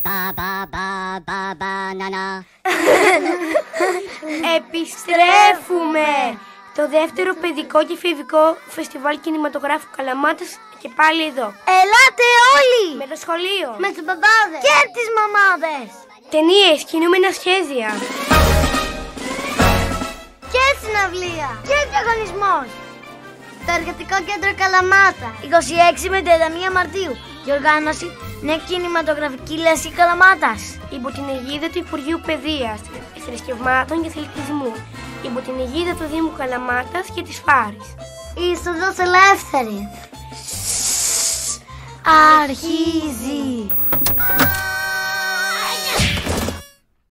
Επιστρέφουμε! Το δεύτερο παιδικό και εφηβικό φεστιβάλ κινηματογράφου Καλαμάτας και πάλι εδώ. Ελάτε όλοι! Με το σχολείο, με τους μπαμπάδες και τις μαμάδες. ταινίες, κινούμενα σχέδια και συναυλία και διαγωνισμός. Το Εργατικό Κέντρο Καλαμάτα 26 με 31 Μαρτίου. Η οργάνωση είναι κινηματογραφική λέσχη Καλαμάτας. υπό την αιγίδα του Υπουργείου Παιδείας, Θρησκευμάτων και Αθλητισμού, υπό την αιγίδα του Δήμου Καλαμάτας και της Φάρης. Είσοδος ελεύθερη. Αρχίζει.